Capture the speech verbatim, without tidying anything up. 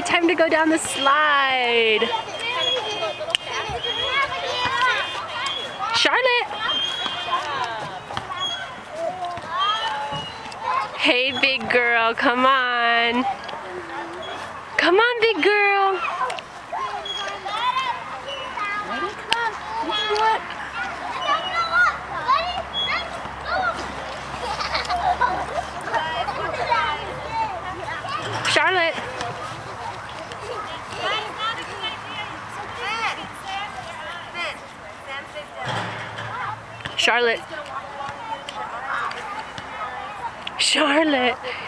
time to go down the slide. Charlotte. Hey, big girl, come on. Come on, big girl. Ready? Come on. You can do it. Charlotte. Charlotte. Charlotte.